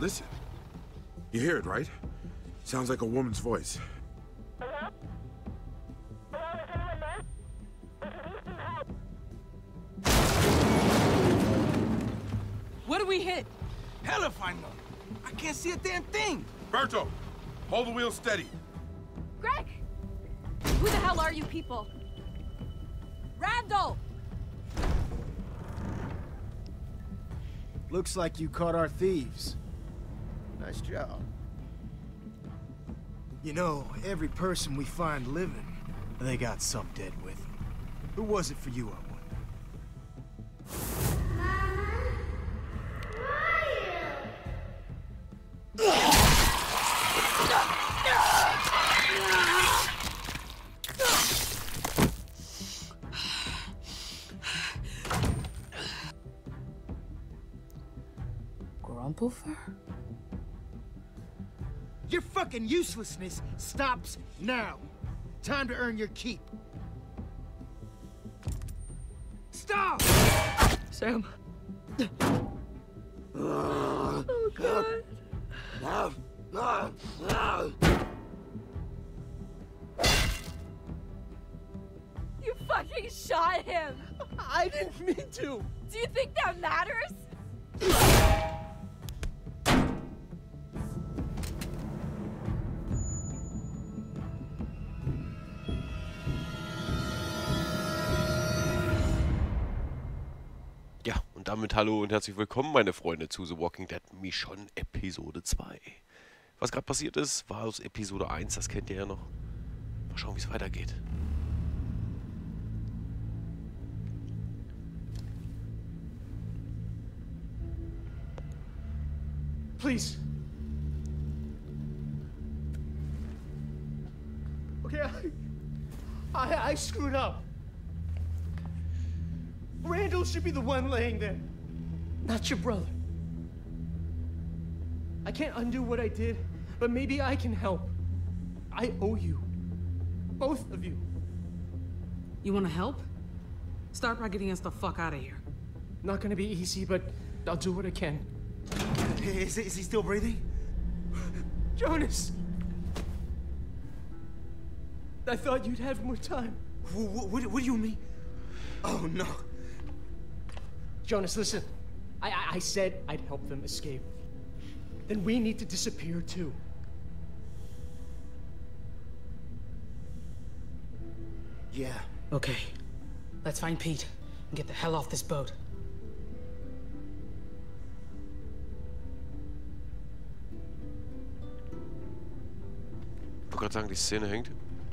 Listen. You hear it, right? Sounds like a woman's voice. What do we hit? Hell if I know. I can't see a damn thing. Berto, hold the wheel steady. Greg! Who the hell are you people? Randall! Looks like you caught our thieves. Nice job. You know, every person we find living, they got some dead with them. Who was it for you, I wonder? Grumplefer? Your fucking uselessness stops now. Time to earn your keep. Stop! Sam. Oh, God. You fucking shot him! I didn't mean to! Do you think that matters? Ja, und damit hallo und herzlich willkommen, meine Freunde, zu The Walking Dead Michonne Episode 2. Was gerade passiert ist, war aus Episode 1, das kennt ihr ja noch. Mal schauen, wie es weitergeht. Please. Okay, I screwed up. Randall should be the one laying there, not your brother. I can't undo what I did, but maybe I can help. I owe you. Both of you. You want to help? Start by getting us the fuck out of here. Not gonna be easy, but I'll do what I can. Is he still breathing? Jonas! I thought you'd have more time. What do you mean? Oh, no. Jonas, listen. I said I'd help them escape. Then we need to disappear, too. Yeah. Okay. Let's find Pete and get the hell off this boat. Ich wollte gerade sagen, die Szene hängt.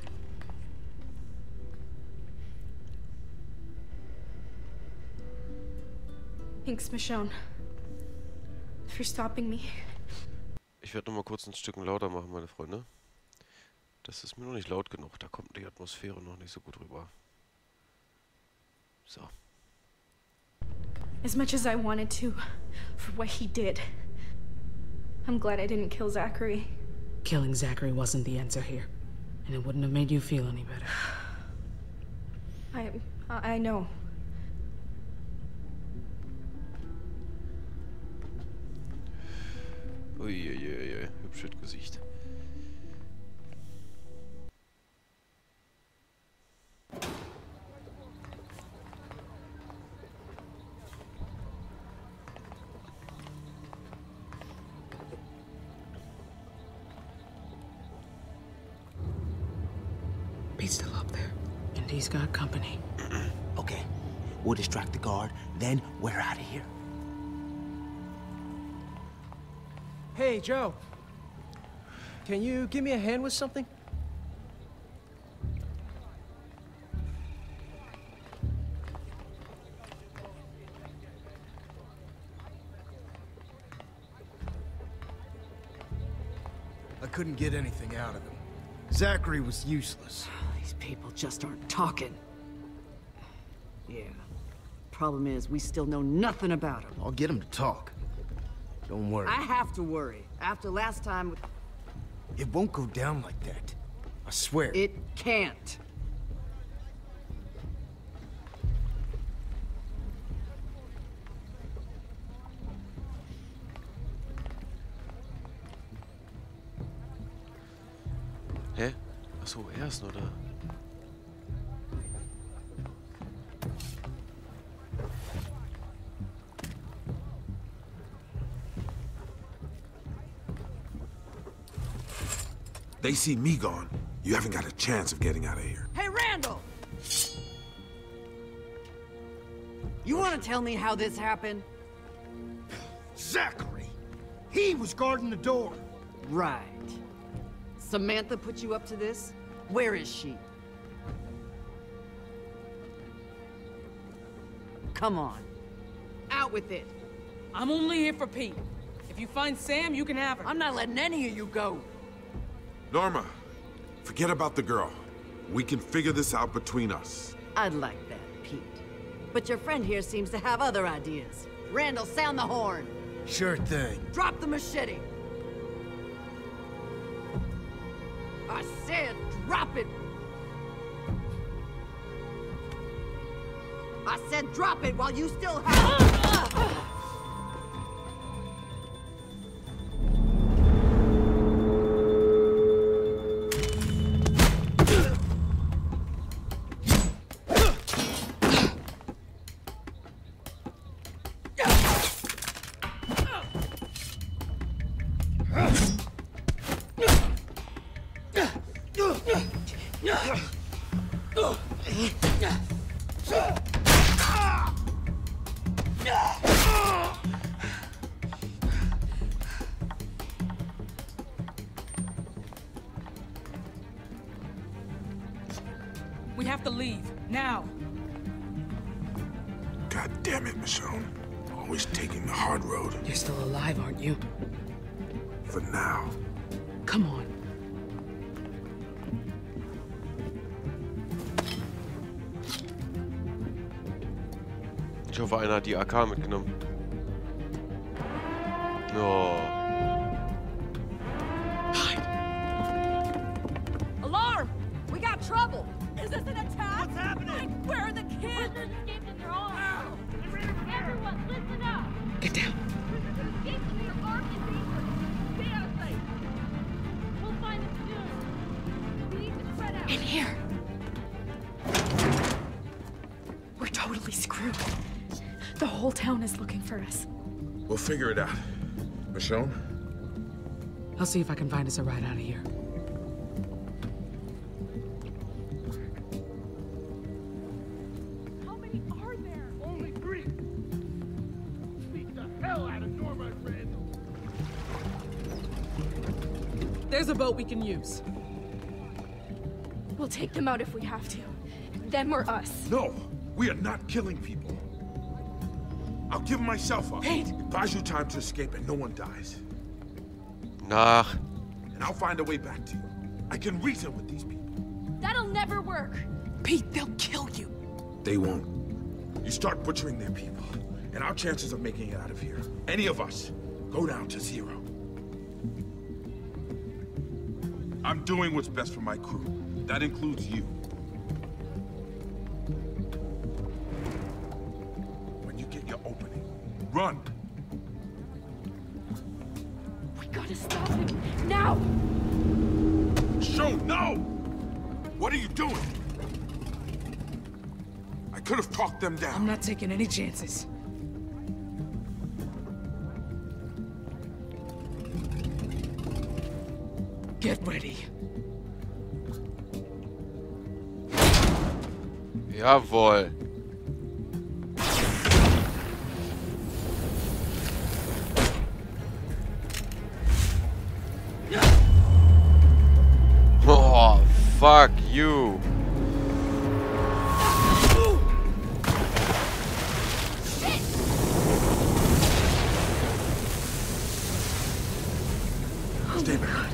Thanks, Michonne, for stopping me. Ich werde noch mal kurz ein Stück lauter machen, meine Freunde. Das ist mir noch nicht laut genug, da kommt die Atmosphäre noch nicht so gut rüber. So. As much as I wanted to, for what he did, I'm glad I didn't kill Zachary. Killing Zachary wasn't the answer here, and it wouldn't have made you feel any better. I know. Uiuiui, hübsches Gesicht. Pete's still up there, and he's got company. Okay, we'll distract the guard, then we're out of here. Hey, Joe. Can you give me a hand with something? I couldn't get anything out of him. Zachary was useless. These people just aren't talking. Yeah. Problem is, we still know nothing about him. I'll get him to talk. Don't worry. I have to worry. After last time... It won't go down like that. I swear. It can't. Hä? Achso, er ist nur da. They see me gone. You haven't got a chance of getting out of here. Hey, Randall! You want to tell me how this happened? Zachary! He was guarding the door. Right. Samantha put you up to this? Where is she? Come on. Out with it. I'm only here for Pete. If you find Sam, you can have her. I'm not letting any of you go. Norma, forget about the girl. We can figure this out between us. I'd like that, Pete. But your friend here seems to have other ideas. Randall, sound the horn. Sure thing. Drop the machete. I said drop it. I said drop it while you still have... We have to leave. Now. God damn it, Michonne. Always taking the hard road. You're still alive, aren't you? For now. Come on. Ich hoffe, einer hat die AK mitgenommen. Oh. Alarm! We got trouble! Is this an attack? What's happening? Where are the kids? Prisoners escaped in their arms. Everyone, listen up! Get down. Prisoners escaped in their arms and dangerous. Stay out of sight. We'll find them soon. We need to spread out. In here. We're totally screwed. The whole town is looking for us. We'll figure it out. Michonne? I'll see if I can find us a ride out of here. How many are there? Only 3. Beat the hell out of Norma and Randall. There's a boat we can use. We'll take them out if we have to. Then we're us. No, we are not killing people. I'll give myself up. Pete! It buys you time to escape and no one dies. Nach. And I'll find a way back to you. I can reason with these people. That'll never work. Pete, they'll kill you. They won't. You start butchering their people, and our chances of making it out of here, any of us, go down to 0. I'm doing what's best for my crew. That includes you. When you get your opening, run! We gotta stop him. Now! Show, no! What are you doing? I could have talked them down. I'm not taking any chances. Get ready. Jawohl. Oh, fuck you. Stay back.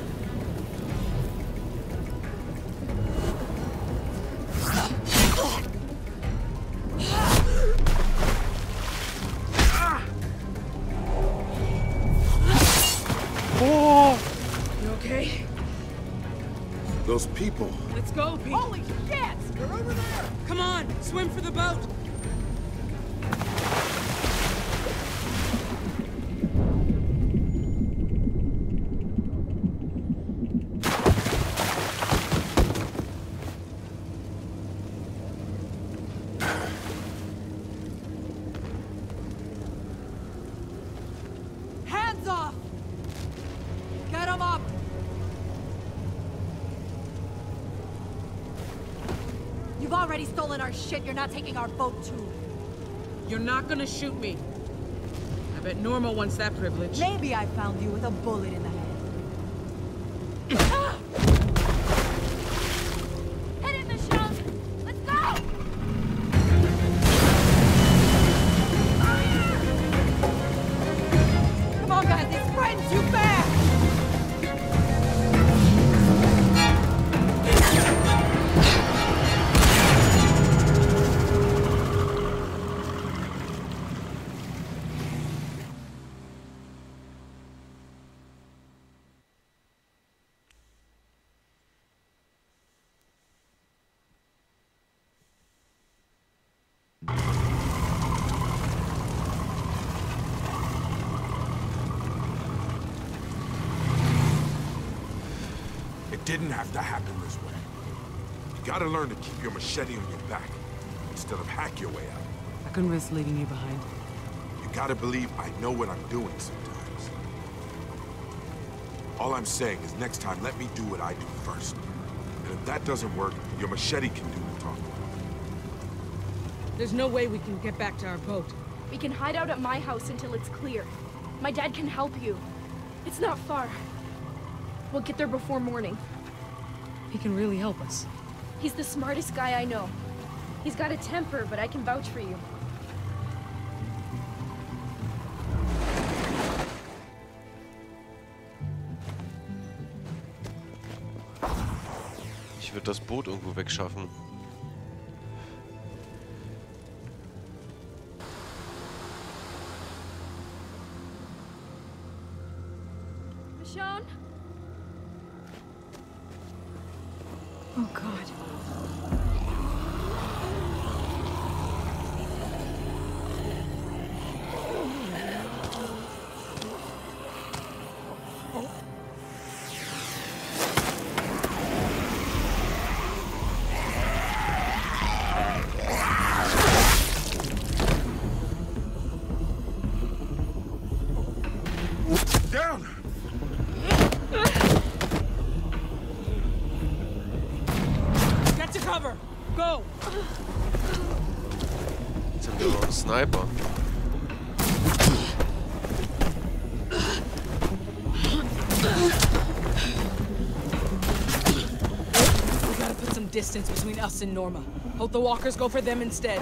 You okay? Those people. Let's go, Pete. Holy shit! They're over there. Come on, swim for the boat. You've already stolen our shit. You're not taking our boat too. You're not gonna shoot me. I bet Norma wants that privilege. Maybe I found you with a bullet in the head. Hit it, Michonne! Let's go! Come on, guys, it's spreading too fast! It didn't have to happen this way. You gotta learn to keep your machete on your back instead of hack your way out. I couldn't risk leaving you behind. You gotta believe I know what I'm doing sometimes. All I'm saying is next time, let me do what I do first. And if that doesn't work, your machete can do the talking. There's no way we can get back to our boat. We can hide out at my house until it's clear. My dad can help you. It's not far. We'll get there before morning. He can really help us. He's the smartest guy I know. He's got a temper, but I can vouch for you. Ich würde das Boot irgendwo wegschaffen. Michonne? Oh, God. Down! Get to cover! Go! Jetzt haben wir noch einen Sniper. We gotta put some distance between us and Norma. Hope the walkers go for them instead.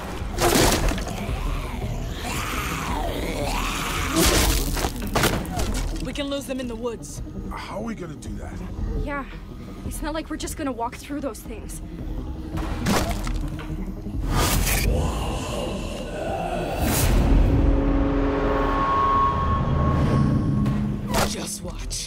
We can lose them in the woods. How are we gonna do that? Yeah. It's not like we're just gonna walk through those things. Just watch.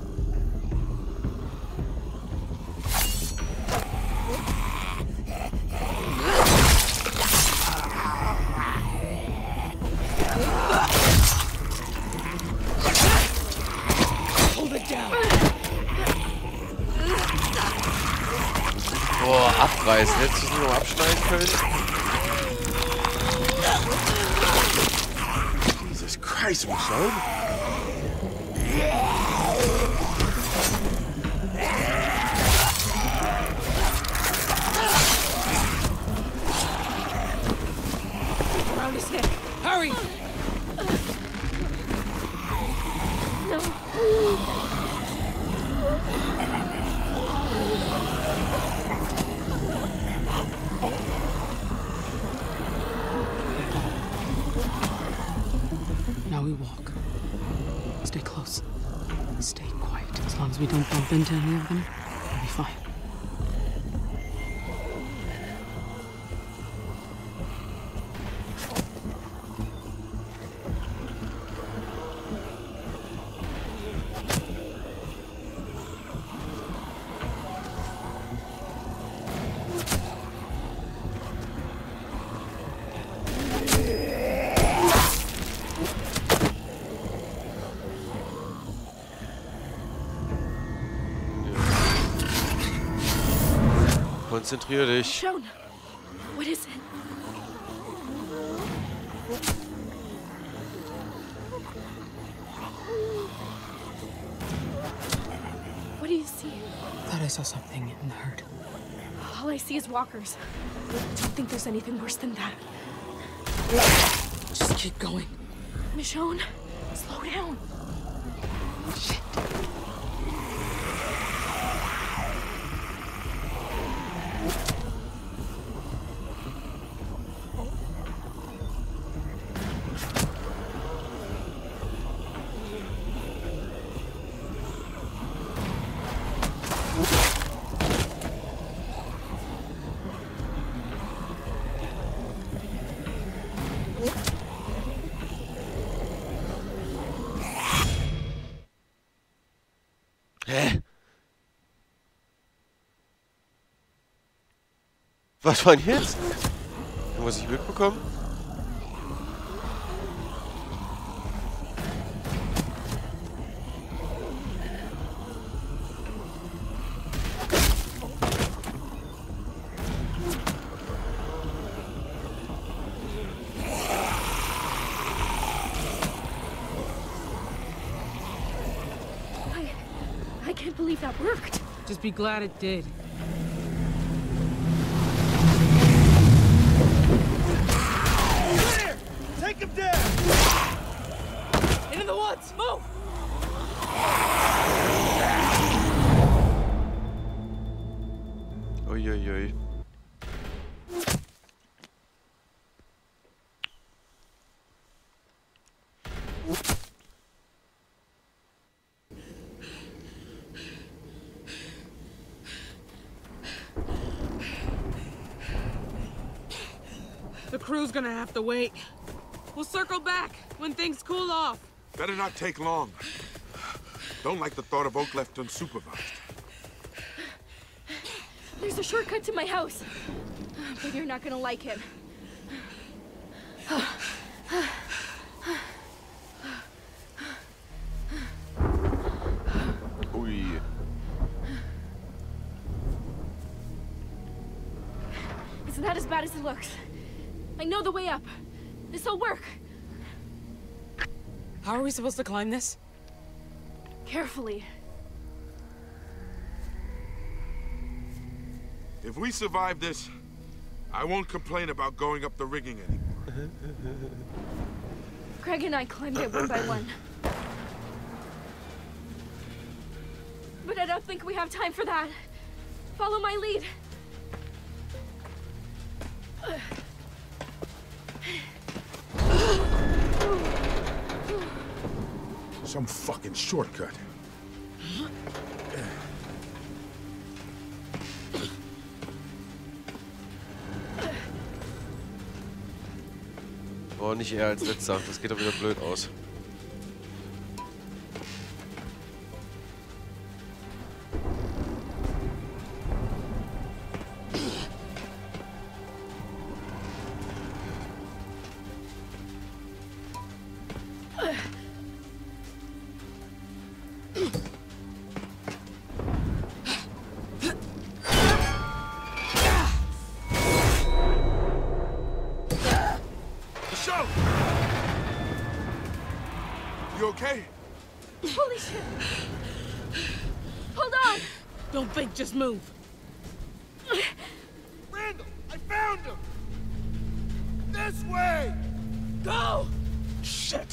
Hold it down. Boah, abreißen. Hättest du es nur abschneiden können? Jesus Christ, Michonne! Around his neck. Hurry! Now we walk. Stay close. Stay quiet. As long as we don't bump into any of them, we'll be fine. Konzentrier dich. Michonne! What is it? What do you see? That saw something in the herd. All I see is walkers. I don't think there's anything worse than that. Just keep going. Michonne, slow down. Shit. Hä? Was war denn jetzt? Irgendwas ich mitbekommen? I can't believe that worked. Just be glad it did. Take him down! Into the woods! Move! Uiuiui. The crew's gonna have to wait. We'll circle back when things cool off. Better not take long. Don't like the thought of Oak left unsupervised. There's a shortcut to my house. But you're not gonna like it. Ui. It's not as bad as it looks. I know the way up. This'll work. How are we supposed to climb this? Carefully. If we survive this, I won't complain about going up the rigging anymore. Craig and I climbed it one by one. But I don't think we have time for that. Follow my lead. Some fucking shortcut. Oh, nicht er als letzter. Das geht doch wieder blöd aus. You okay? Holy shit! Hold on! Don't think, just move. Randall, I found him! This way! Go! Shit!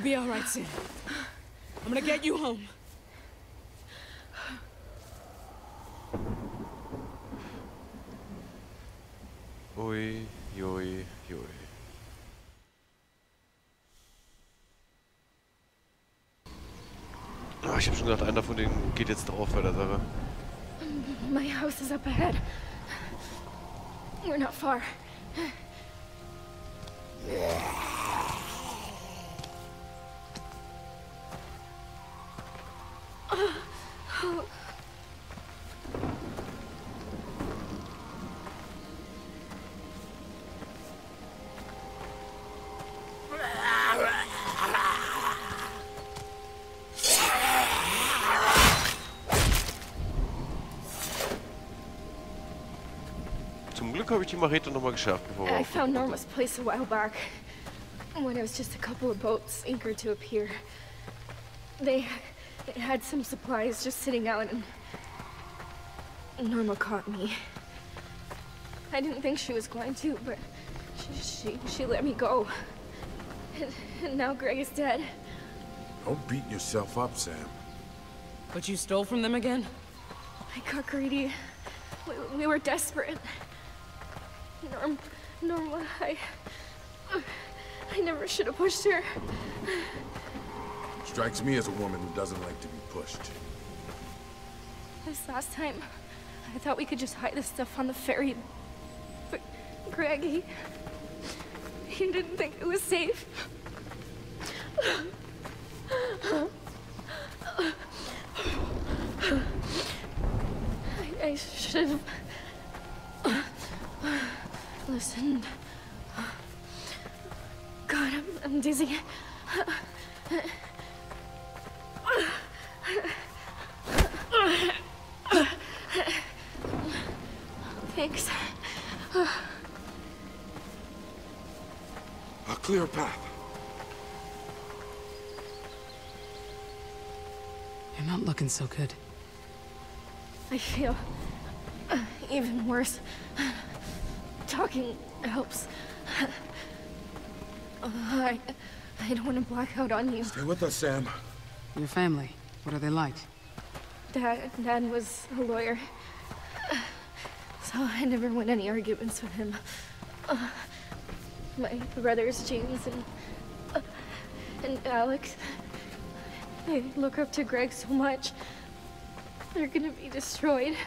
be all right, Sam. I'm gonna get you home. Ui, ui, ui. Oh, ich habe schon gedacht, einer von denen geht jetzt drauf bei der Sache. My house is up ahead. We're not far. Zum Glück habe ich die Machete nochmal geschärft, bevor wir I found Norma's place a while back, when it was just a couple of boats anchored to a pier. They had some supplies just sitting out, and Norma caught me. I didn't think she was going to, but she let me go. And now Greg is dead. Don't beat yourself up, Sam. But you stole from them again? I got greedy. We were desperate. Norma, I never should have pushed her. Strikes me as a woman who doesn't like to be pushed. This last time, I thought we could just hide this stuff on the ferry. But Greg, he didn't think it was safe. I should have listened. God, I'm dizzy. Thanks. A clear path. You're not looking so good. I feel even worse. Talking helps. I don't want to black out on you. Stay with us, Sam. Your family, what are they like? Dad was a lawyer, so I never won any arguments with him. My brothers, James and Alex, they look up to Greg so much. They're gonna be destroyed.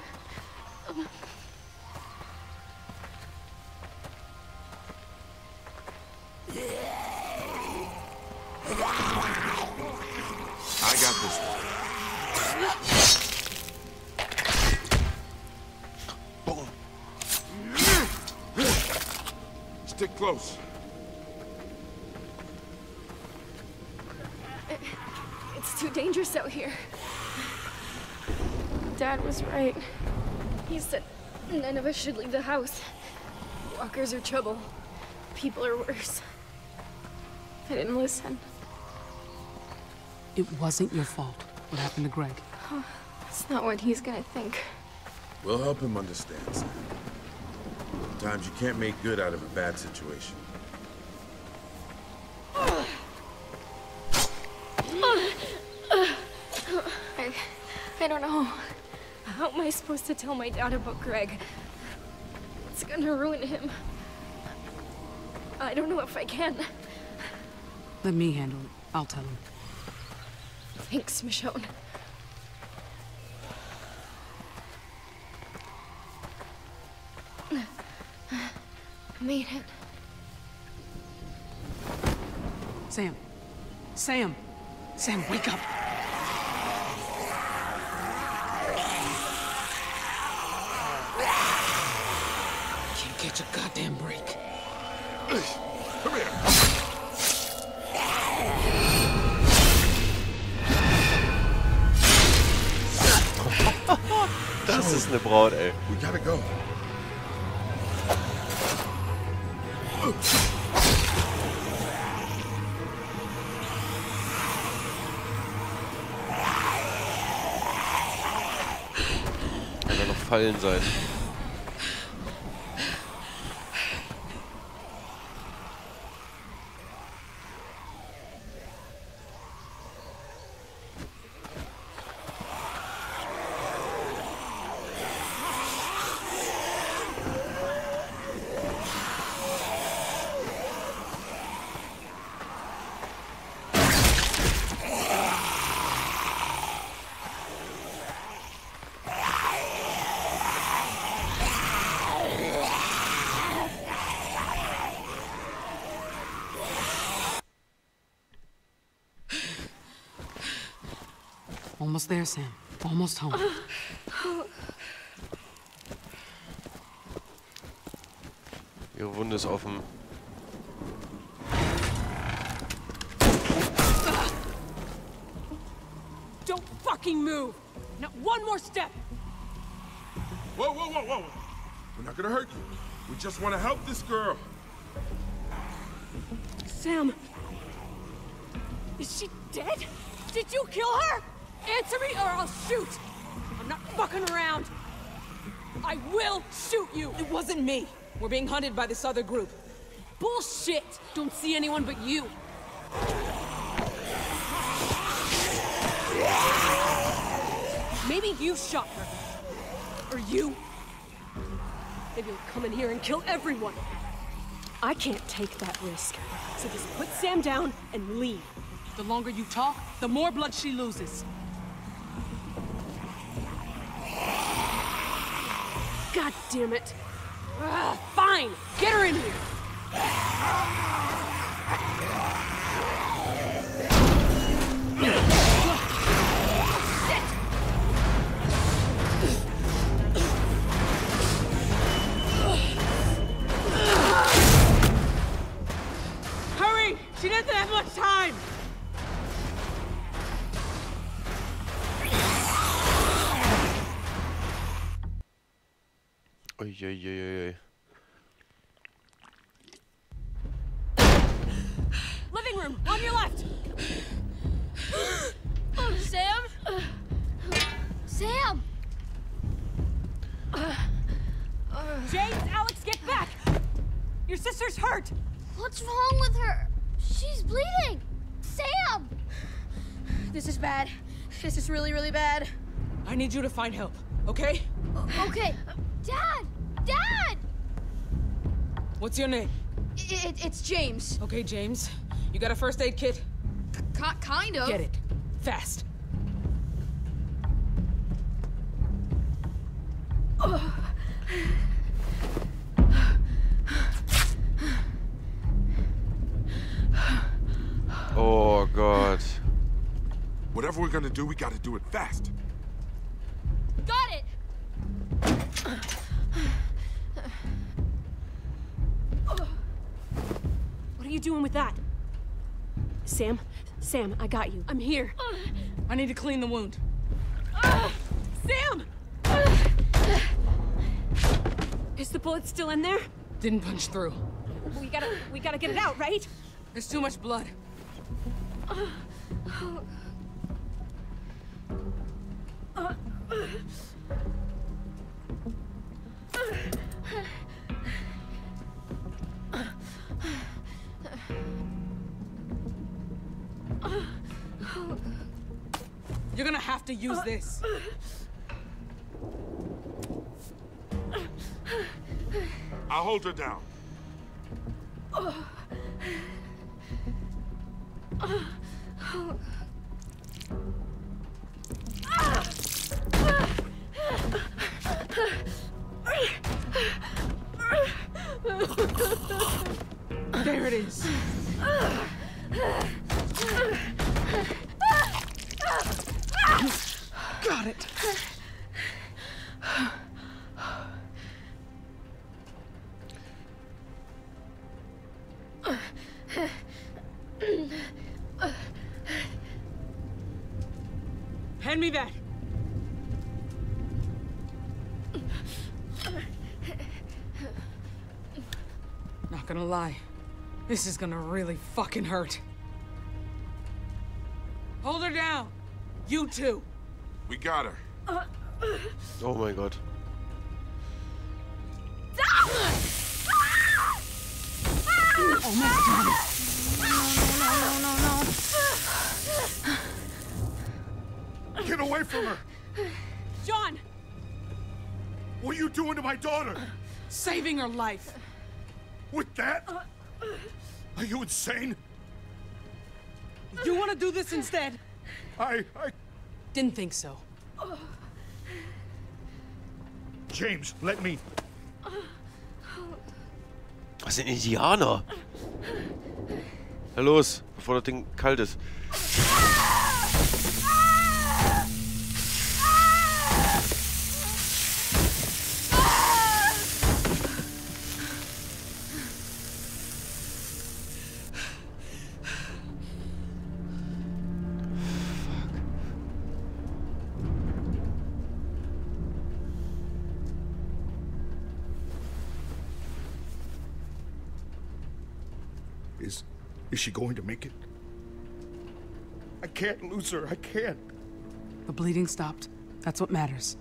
I got this one. Boom. Stick close. It's too dangerous out here. Dad was right. He said none of us should leave the house. Walkers are trouble. People are worse. I didn't listen. It wasn't your fault. What happened to Greg? It's not what he's gonna think. We'll help him understand, Sam. Sometimes you can't make good out of a bad situation. I don't know. How am I supposed to tell my dad about Greg? It's gonna ruin him. I don't know if I can. Let me handle it. I'll tell him. Thanks, Michonne. I made it. Sam. Sam! Sam, wake up! Can't catch a goddamn break. Come here. Das ist eine Braut, ey. We gotta go. Kann da noch Fallen sein. almost there, Sam. Almost home. Ihre Wunde ist offen. Don't fucking move! Not one more step! Whoa, whoa, whoa, whoa! We're not gonna hurt you. We just want to help this girl. Sam! Is she dead? Did you kill her? Answer me or I'll shoot! I'm not fucking around! I will shoot you! It wasn't me! We're being hunted by this other group. Bullshit! Don't see anyone but you! Maybe you shot her. Or you. Maybe you'll come in here and kill everyone. I can't take that risk. So just put Sam down and leave. The longer you talk, the more blood she loses. God damn it. Ugh, fine! Get her in here! Hurry! She doesn't have much time! Uiuiuiui. Living room, on your left! Sam? Sam! James, Alex, get back! Your sister's hurt! What's wrong with her? She's bleeding! Sam! This is bad. This is really, really bad. I need you to find help, okay? Okay. Dad! Dad! What's your name? It's James. Okay, James. You got a first aid kit? Kind of. Get it. Fast. Oh Gott. Whatever we're gonna do, we gotta do it fast. Got it! What are you doing with that? Sam? Sam, I got you. I'm here. I need to clean the wound. Sam! Is the bullet still in there? Didn't punch through. We gotta get it out, right? There's too much blood. You're gonna have to use this. I'll hold her down. There it is. Got it. Hand me that. Not gonna lie. This is gonna really fucking hurt. Hold her down. You too. We got her. Oh mein Gott. Almost done. No. Get away from her! John! What are you doing to my daughter? Saving her life. With that? Are you insane? You want to do this instead? I... Didn't think so. James, let me... Was sind Indianer? Na los, bevor das Ding kalt ist. Is she going to make it? I can't lose her. I can't. The bleeding stopped. That's what matters.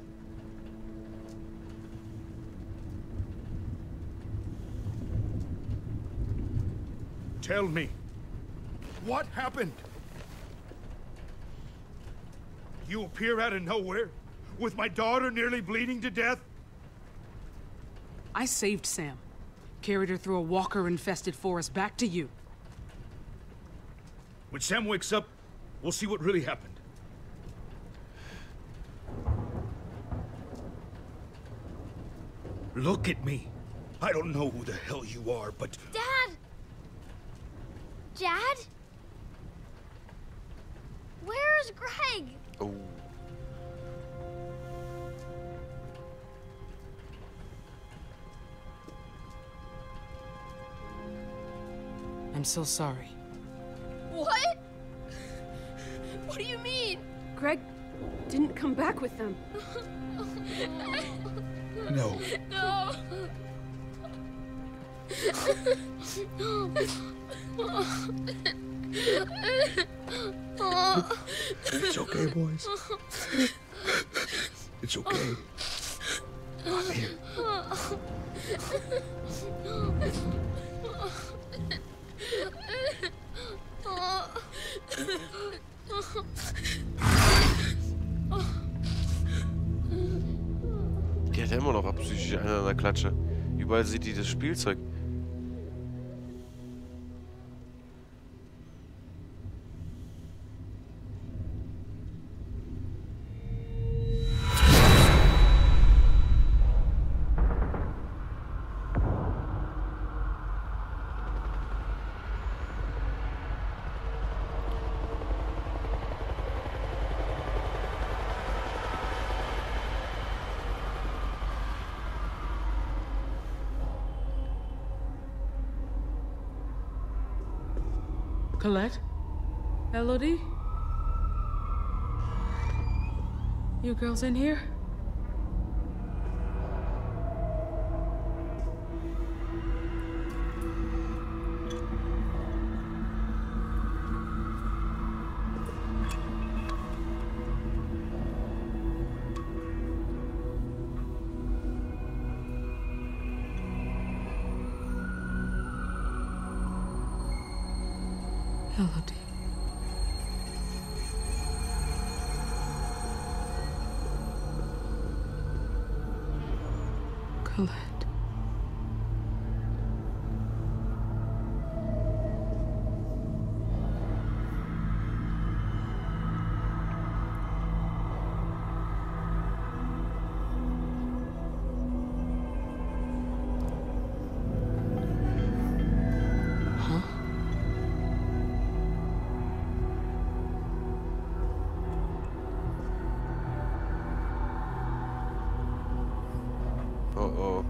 Tell me, what happened? You appear out of nowhere, with my daughter nearly bleeding to death? I saved Sam. Carried her through a walker-infested forest back to you. When Sam wakes up, we'll see what really happened. Look at me. I don't know who the hell you are, but... Dad! Dad? Where's Greg? Oh. I'm so sorry. What? What do you mean? Greg didn't come back with them. No. No. It's okay, boys. It's okay. I'm here. Die hat ja immer noch absichtlich einer an der Klatsche. Überall sieht die das Spielzeug. Colette? Elodie? You girls in here? Elodie. Colette. Oh.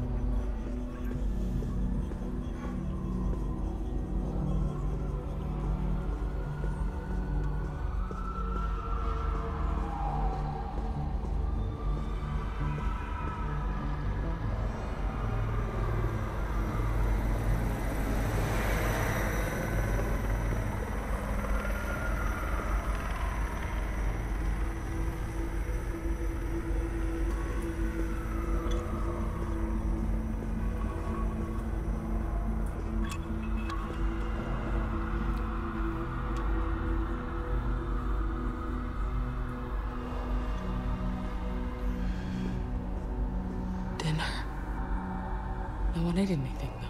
Dinner. No one ate anything, though.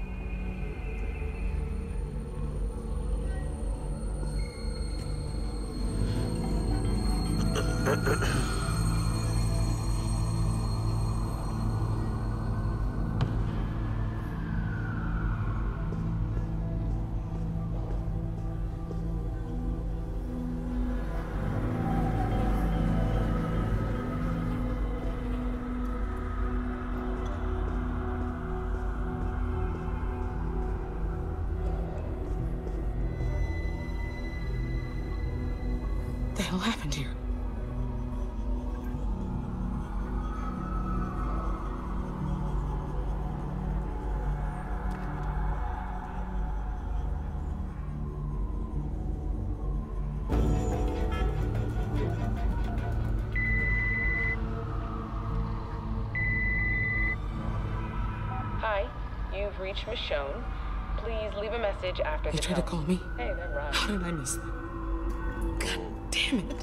What the hell happened here? You've reached Michonne. Please leave a message after the You tried to call me? Hey, that rhymes. How did I miss that? God damn it.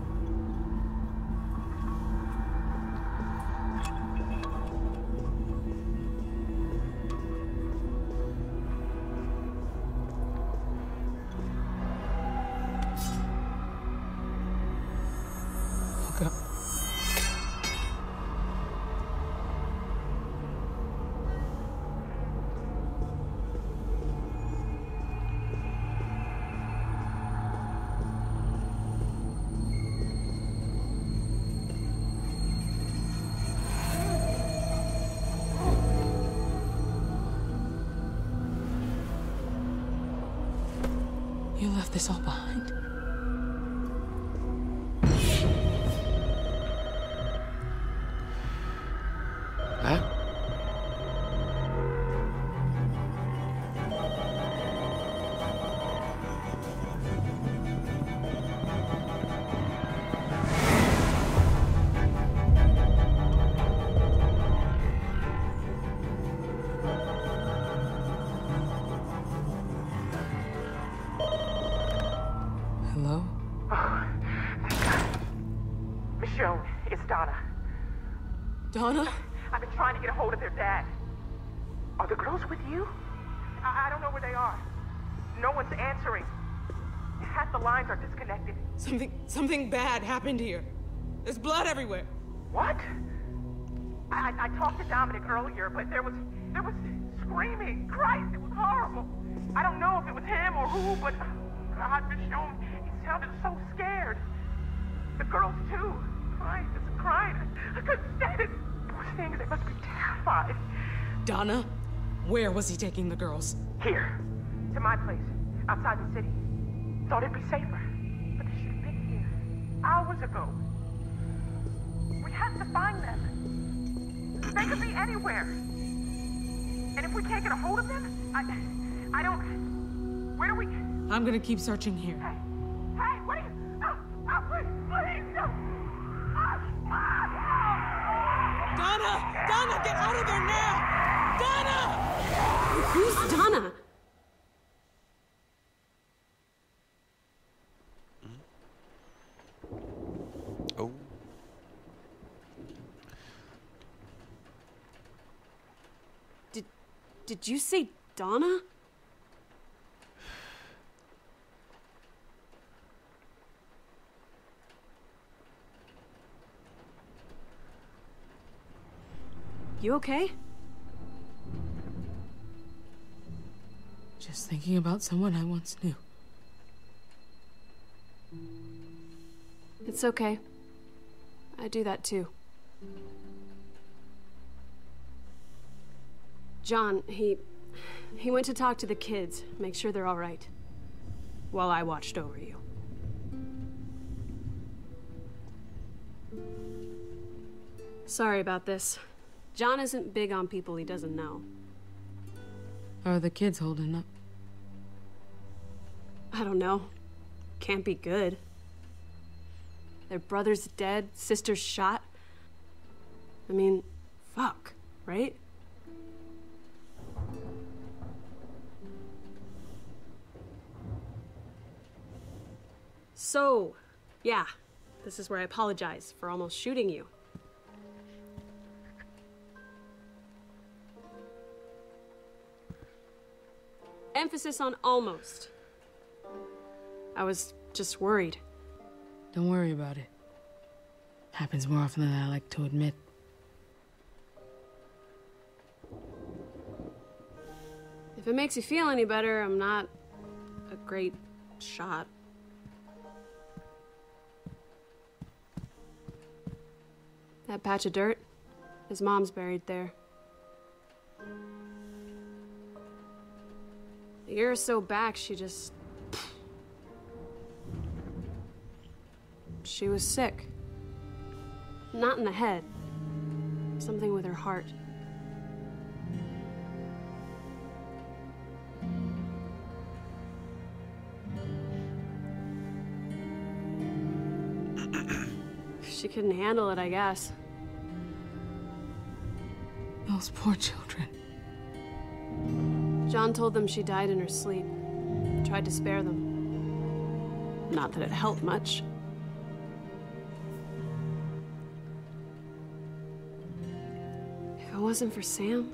Woke up. You left this all behind? Hä? Hello? Michonne, it's Donna. Donna? I've been trying to get a hold of their dad. Are the girls with you? I don't know where they are. No one's answering. Half the lines are disconnected. Something bad happened here. There's blood everywhere. What? I talked to Dominic earlier, but there was screaming. Christ, it was horrible. I don't know if it was him or who, but God, Michonne, he sounded so scared. The girls too. Crying. I couldn't stand it. Poor things, they must be terrified. Donna, where was he taking the girls? Here, to my place, outside the city. Thought it'd be safer, but they should have been here hours ago. We have to find them. They could be anywhere. And if we can't get a hold of them, I don't. Where do we? I'm gonna keep searching here. Hey, wait! Please, no! Donna, get out of there now! Donna! Who's Donna? Oh. Did you say Donna? You okay? Just thinking about someone I once knew. It's okay. I do that too. John, he went to talk to the kids, make sure they're all right, while I watched over you. Sorry about this. John isn't big on people he doesn't know. How are the kids holding up? I don't know. Can't be good. Their brother's dead, sister's shot. I mean, fuck, right? So, yeah, this is where I apologize for almost shooting you. Emphasis on almost. I was just worried. Don't worry about it. Happens more often than I like to admit. If it makes you feel any better, I'm not a great shot. That patch of dirt, his mom's buried there. A year or so back, she was sick. Not in the head. Something with her heart. She couldn't handle it, I guess. Those poor children. John told them she died in her sleep. Tried to spare them. Not that it helped much. If it wasn't for Sam...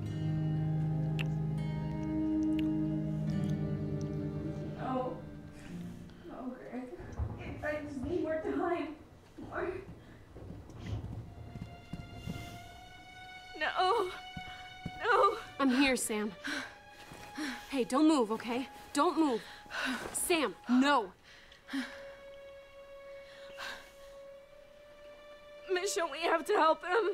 No. No, Greg. I just need more time. More. No. No. I'm here, Sam. Hey, don't move, okay? Don't move. Sam, no. Mission, we have to help him.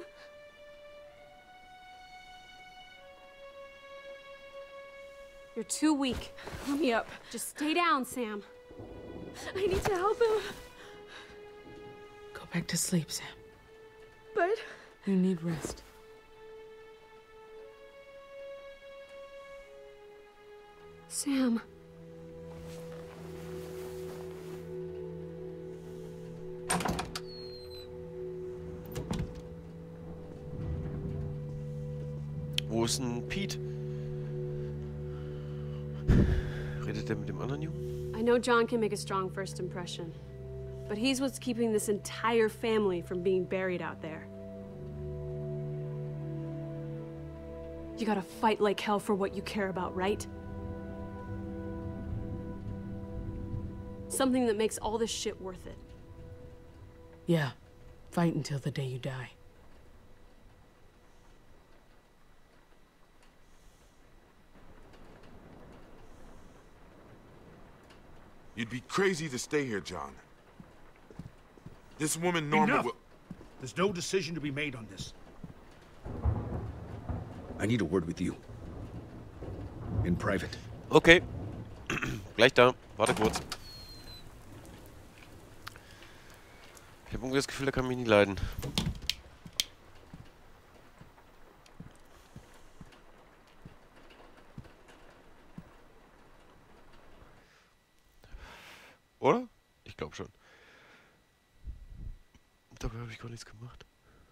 You're too weak. Let me up. Just stay down, Sam. I need to help him. Go back to sleep, Sam. But... You need rest. Sam. Wo ist denn Pete? Redet der mit dem anderen Jungen? I know John can make a strong first impression, but he's what's keeping this entire family from being buried out there. You gotta fight like hell for what you care about, right? Something that makes all this shit worth it. Yeah. Fight until the day you die. You'd be crazy to stay here, John. This woman, Norma, will... There's no decision to be made on this. I need a word with you. In private. Okay. Gleich da. Warte kurz. Ich habe irgendwie das Gefühl, der kann mich nie leiden. Oder? Ich glaube schon. Dabei habe ich gar nichts gemacht.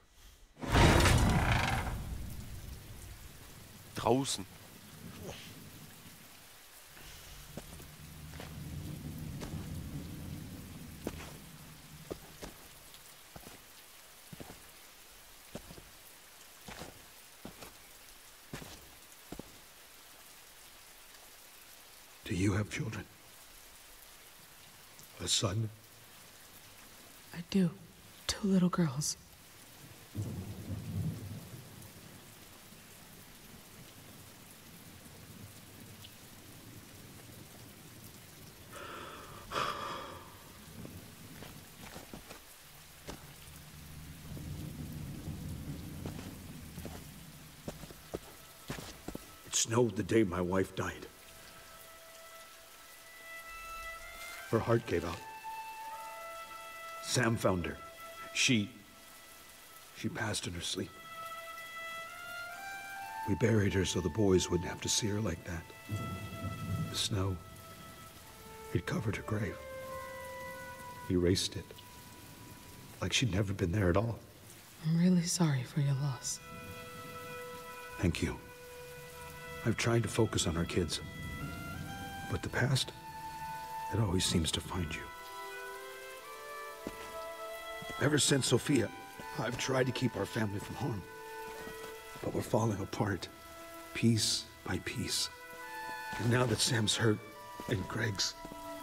Draußen. Do you have children? A son? I do. 2 little girls. It snowed the day my wife died. Her heart gave out. Sam found her. She passed in her sleep. We buried her so the boys wouldn't have to see her like that. The snow, it covered her grave. Erased it. Like she'd never been there at all. I'm really sorry for your loss. Thank you. I've tried to focus on our kids. But the past, it always seems to find you. Ever since Sophia, I've tried to keep our family from harm. But we're falling apart, piece by piece. And now that Sam's hurt, and Greg's...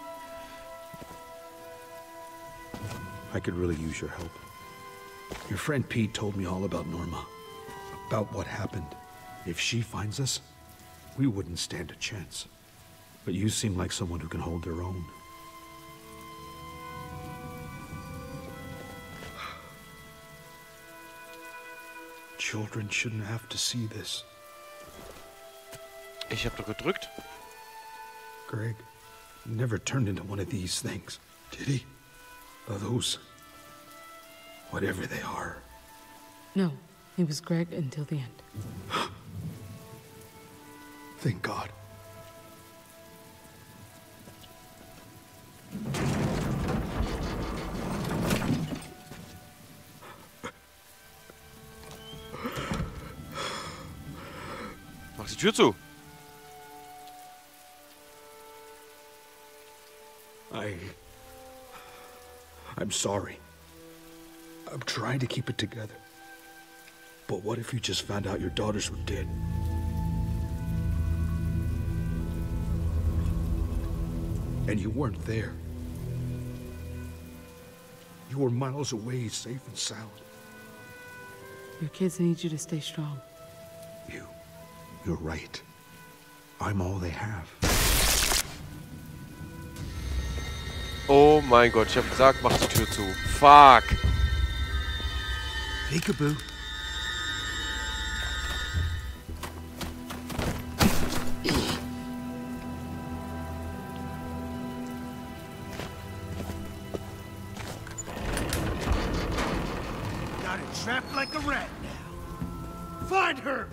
I could really use your help. Your friend Pete told me all about Norma. About what happened. If she finds us, we wouldn't stand a chance. But you seem like someone who can hold their own. Children shouldn't have to see this. Ich hab doch gedrückt. Greg never turned into one of these things, did he? Those... whatever they are. No, he was Greg until the end. Thank God. Mach die Tür zu. I'm sorry. I'm trying to keep it together. But what if you just found out your daughters were dead? And you weren't there. You were miles away, safe and sound. Your kids need you to stay strong. You're right. I'm all they have. Oh mein Gott, ich hab gesagt, mach die Tür zu. Fuck. Peekaboo. Got it trapped like a rat now. Find her!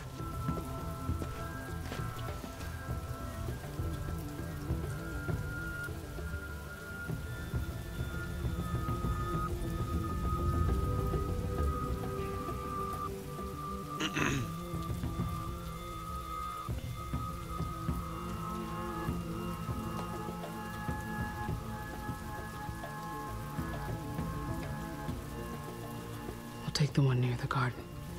I'll take the one near the garden.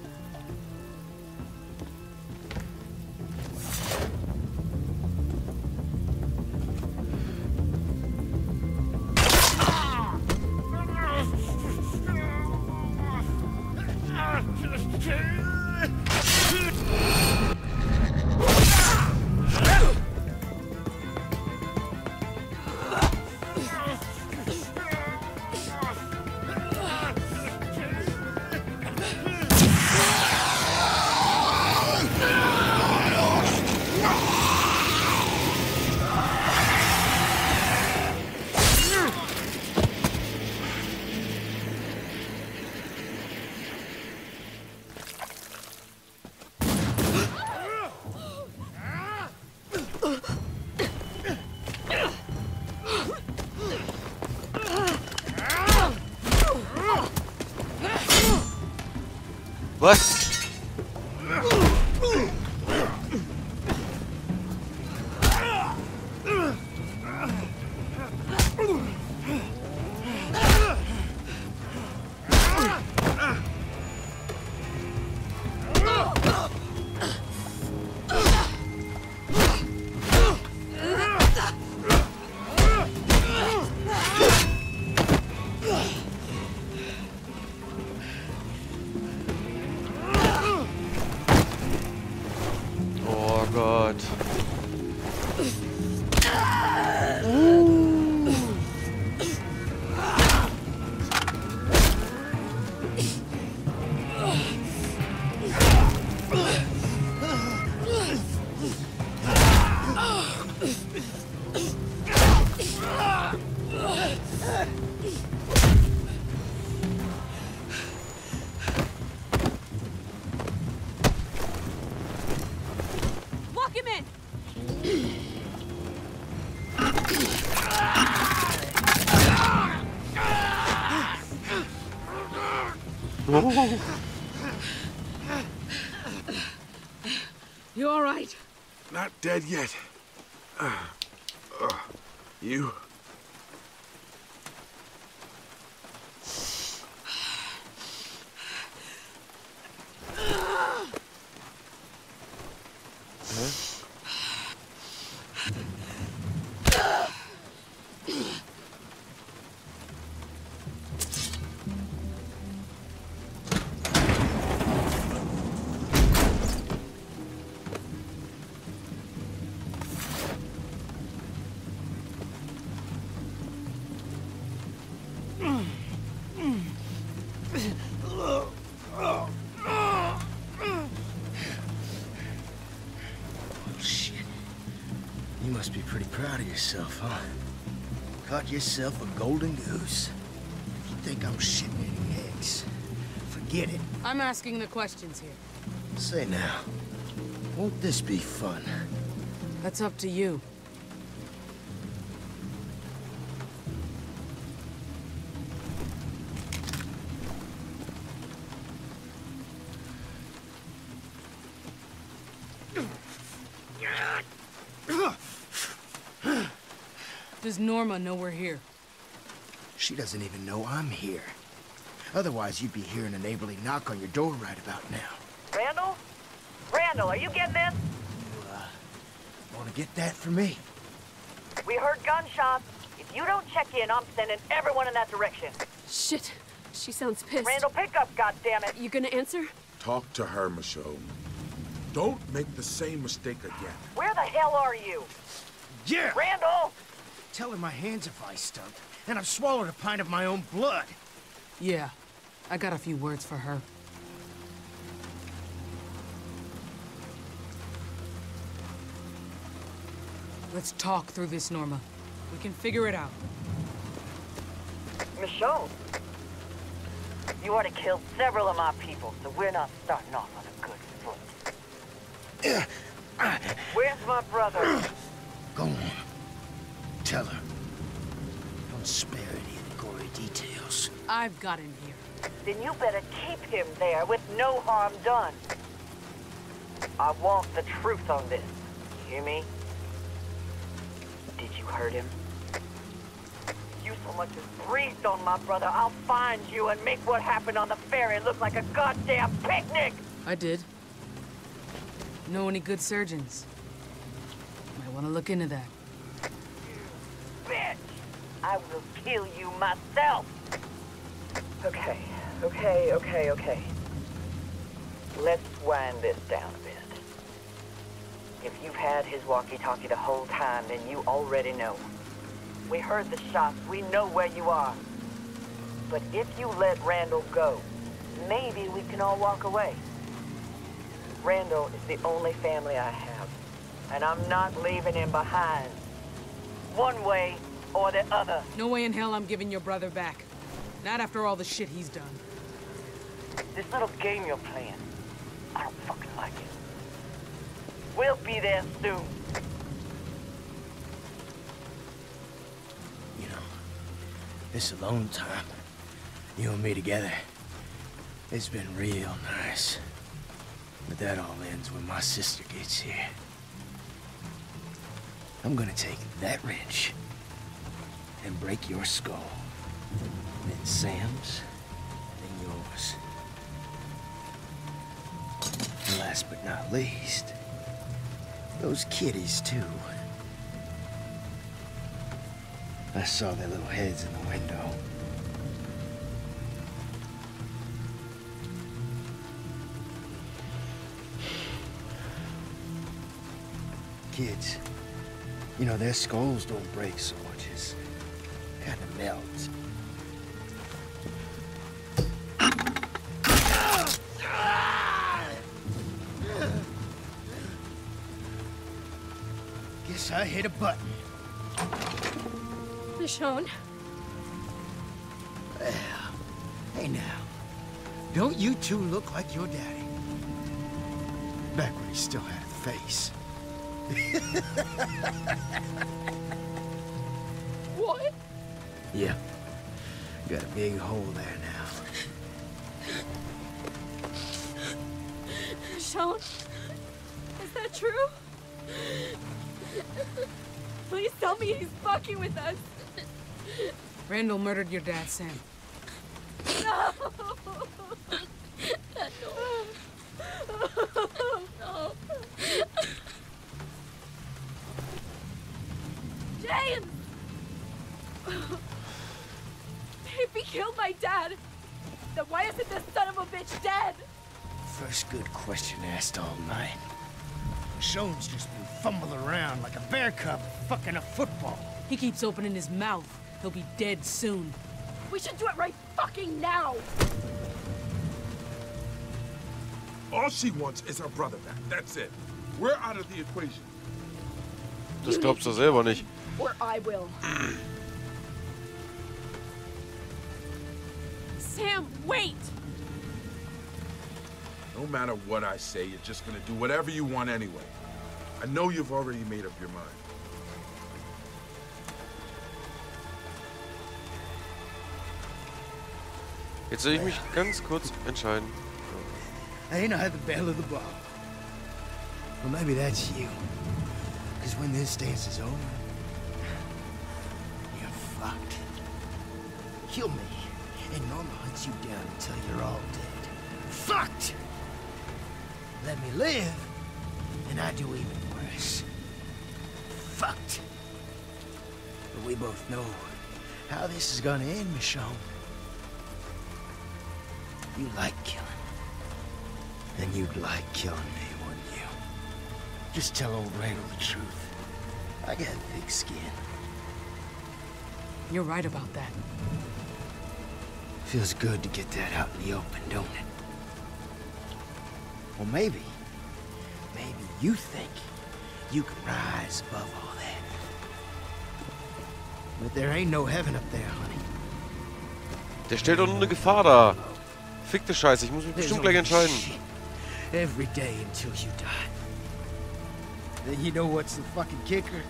Was? Oh Gott. Lock him in! You all right? Not dead yet. You? Shit. You must be pretty proud of yourself, huh? Caught yourself a golden goose. You think I'm shitting any eggs? Forget it. I'm asking the questions here. Say now, won't this be fun? That's up to you. Does Norma know we're here? She doesn't even know I'm here. Otherwise, you'd be hearing a neighborly knock on your door right about now. Randall? Randall, are you getting this? Want to get that for me? We heard gunshots. If you don't check in, I'm sending everyone in that direction. Shit. She sounds pissed. Randall, pick up, goddammit. You gonna answer? Talk to her, Michonne. Don't make the same mistake again. Where the hell are you? Yeah! Randall! Tell her my hands are ice stumped, and I've swallowed a pint of my own blood. Yeah, I got a few words for her. Let's talk through this, Norma. We can figure it out. Michonne, you already killed several of my people, so we're not starting off on a good foot. Where's my brother? Go on. Tell her. Don't spare any of the gory details. I've got him here. Then you better keep him there with no harm done. I want the truth on this. You hear me? Did you hurt him? You so much as breathed on my brother, I'll find you and make what happened on the ferry look like a goddamn picnic! I did. Know any good surgeons? Might want to look into that. Bitch! I will kill you myself! Okay. Let's wind this down a bit. If you've had his walkie-talkie the whole time, then you already know. We heard the shots. We know where you are. But if you let Randall go, maybe we can all walk away. Randall is the only family I have, and I'm not leaving him behind. One way or the other. No way in hell I'm giving your brother back. Not after all the shit he's done. This little game you're playing, I don't fucking like it. We'll be there soon. You know, this alone time, you and me together, it's been real nice. But that all ends when my sister gets here. I'm gonna take that wrench and break your skull. Then Sam's, then yours. And last but not least, those kiddies, too. I saw their little heads in the window. Kids, you know, their skulls don't break so much as kind of melt. Guess I hit a button. Michonne. Well, hey now. Don't you two look like your daddy? Back when he still had a face. What? Yeah. Got a big hole there now. Michonne? Is that true? Please tell me he's fucking with us. Randall murdered your dad, Sam. No! No. James! If he killed my dad, then why isn't this son of a bitch dead? First good question asked all night. Michonne's just been fumbling around like a bear cub fucking a football. He keeps opening his mouth. He'll be dead soon. We should do it right fucking now! All she wants is her brother back. That's it. We're out of the equation. Das glaubst du selber nicht. Or I will. Sam, wait! No matter what I say, you're just gonna do whatever you want anyway. I know you've already made up your mind. Jetzt soll ich mich ganz kurz entscheiden. I ain't had the bell of the ball. Well, maybe that's you. Because when this dance is over, you're fucked. Kill me, and Norma hunts you down until you're all dead. Fucked! Let me live, and I do even worse. Fucked. But we both know how this is gonna end, Michonne. You like killing. Then you'd like killing me, wouldn't you? Just tell old Randall the truth. I got thick skin. You're right about that. Feels good to get that out in the open, don't it? Well, maybe you think you can rise above all that. But there ain't no heaven up there, honey. Der stellt doch nur eine Gefahr dar. Fickte Scheiße, ich muss mich bestimmt gleich entscheiden. Every day until you die. Then you know what's the fucking kicker?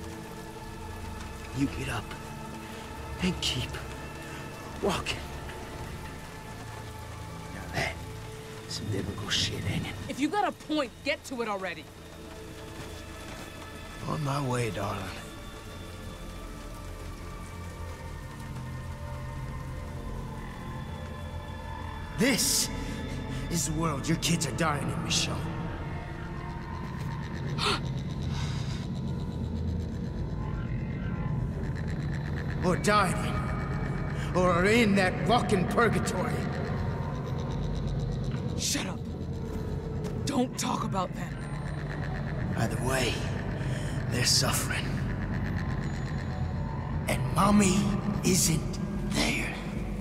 You get up and keep walking. Now that is some biblical shit, ain't it? If you got a point, get to it already. On my way, darling. This is the world your kids are dying in, Michonne. Or dying in, or are in that walking purgatory. Shut up. Don't talk about them. Either way, they're suffering. And Mommy isn't there.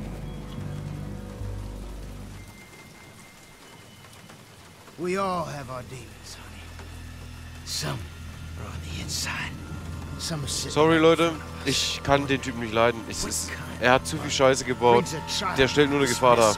We all have our demons, honey. Some are on the inside. Some are sitting. Sorry, Leute. Ich kann den Typen nicht leiden. Er hat zu viel Scheiße gebaut. Der stellt nur eine Gefahr dar.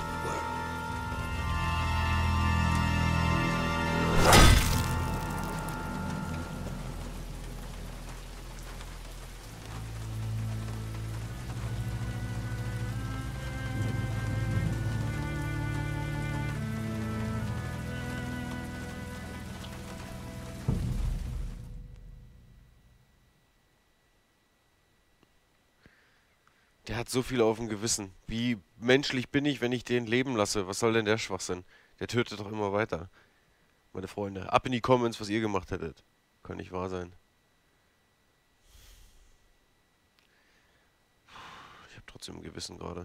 Der hat so viel auf dem Gewissen. Wie menschlich bin ich, wenn ich den leben lasse? Was soll denn der Schwachsinn? Der tötet doch immer weiter. Meine Freunde, ab in die Comments, was ihr gemacht hättet. Kann nicht wahr sein. Ich habe trotzdem ein Gewissen gerade.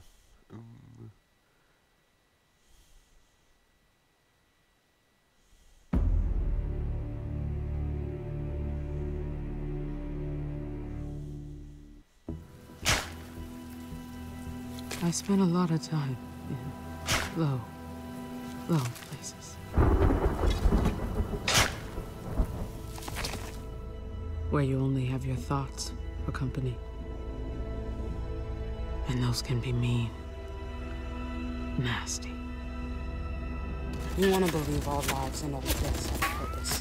I spent a lot of time in low places. Where you only have your thoughts for company. And those can be mean, nasty. You want to believe all lives and all deaths have a purpose.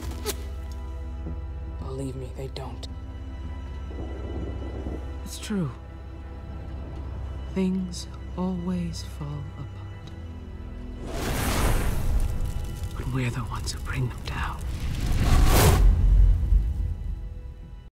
Believe me, they don't. It's true. Things always fall apart. But we're the ones who bring them down.